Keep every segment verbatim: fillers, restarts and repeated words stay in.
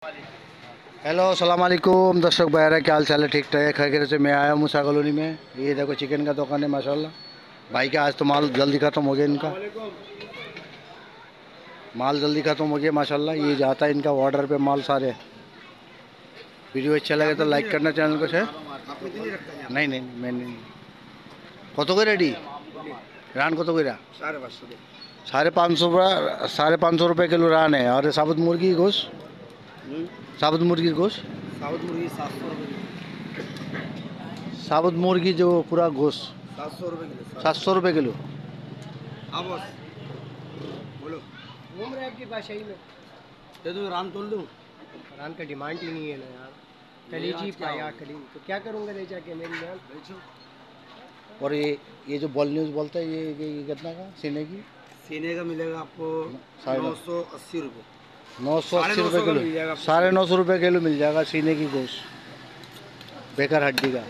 Hello अस्सलाम वालेकुम दर्शक भाई, क्या हाल चाल है? ठीक ठाक खैर से मैं आया हूँ मूसा कॉलोनी में। ये देखो चिकन का दुकान है माशाल्लाह। भाई का आज तो माल जल्दी ख़त्म हो गया, इनका माल जल्दी ख़त्म हो गया माशाल्लाह। ये जाता है इनका ऑर्डर पे माल सारे। वीडियो अच्छा लगे तो लाइक करना, चैनल को शेयर। नहीं नहीं मैं नहीं। কত করে রেডি रान কত করে? साढ़े पाँच सौ साढ़े पाँच सौ रुपया साढ़े पाँच सौ रुपये किलो रान है। और साबुत मुर्गी की गोश्त, साबुत मुर्गी की गोश्त, साबुत मुर्गी सात सौ रुपये साबुत मुर्गी जो पूरा गोश्त सात सौ रुपये किलो। सात सौ रुपये किलो। हाँ बॉस बोलो। घूम रहे आपकी बादशाही में दे दो, रान तोल दूँ। रान का डिमांड ही नहीं है ना यार। कलीजी पाया कली तो क्या करूँगा ले जाके मेरी जान बेचो। और ये ये जो बॉल न्यूज़ बोलता है, ये ये ये कितना का सीने की? सीने का मिलेगा आपको नौ सौ अस्सी रुपये। नौ सौ अस्सी रुपये किलो, साढ़े नौ सौ रुपये किलो मिल जाएगा सीने की गोश्त बेकार हड्डी का।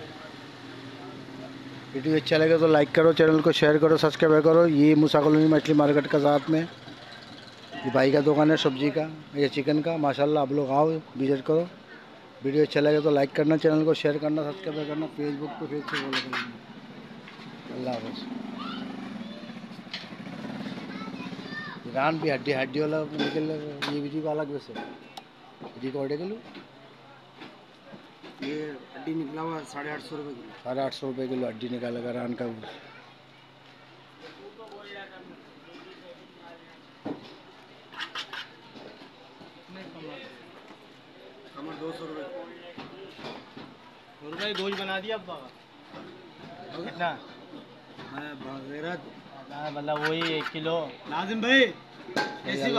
वीडियो अच्छा लगे तो लाइक करो, चैनल को शेयर करो, सब्सक्राइब करो। ये मूसा कॉलोनी मछली मार्केट का साथ में ये भाई का दुकान है सब्जी का या चिकन का माशाल्लाह। आप लोग आओ विजिट करो। वीडियो अच्छा लगे तो लाइक करना, चैनल को शेयर करना, सब्सक्राइब करना। फेसबुक पे फेस से फॉलो करना। अल्लाह हाफ़िज़। रान भी हड्डी हड्डी वाला निकल, ये वीडियो का अलग वैसे वीडियो को ऑर्डर कर लो। ये हड्डी निकला हुआ साढ़े आठ सौ रुपये किलो। साढ़े आठ सौ रुपये किलो हड्डी निकालेगा रान का। कमर दो सौ रुपये रुपये गोश्त बना दिया अब कितना? मैं बगैरत मतलब वही एक किलो नाजिम भाई ऐसी